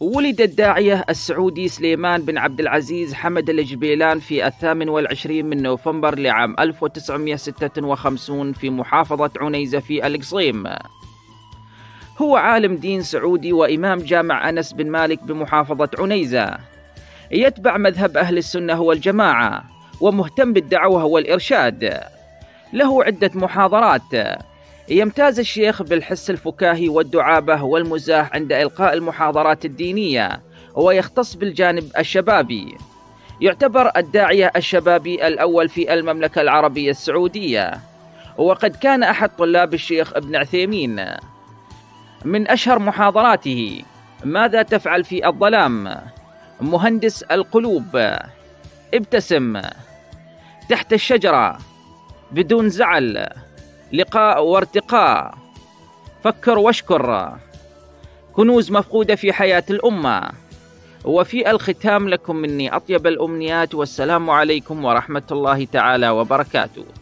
ولد الداعية السعودي سليمان بن عبد العزيز حمد الجبيلان في 28 من نوفمبر لعام 1956 في محافظة عنيزة في القصيم. هو عالم دين سعودي وإمام جامع أنس بن مالك بمحافظة عنيزة، يتبع مذهب أهل السنة والجماعة ومهتم بالدعوة والإرشاد. له عدة محاضرات. يمتاز الشيخ بالحس الفكاهي والدعابة والمزاح عند إلقاء المحاضرات الدينية، ويختص بالجانب الشبابي. يعتبر الداعية الشبابي الأول في المملكة العربية السعودية، وقد كان أحد طلاب الشيخ ابن عثيمين. من أشهر محاضراته: ماذا تفعل في الظلام؟ مهندس القلوب، ابتسم، تحت الشجرة، بدون زعل، لقاء وارتقاء، فكر واشكر، كنوز مفقودة في حياة الأمة. وفي الختام لكم مني أطيب الأمنيات، والسلام عليكم ورحمة الله تعالى وبركاته.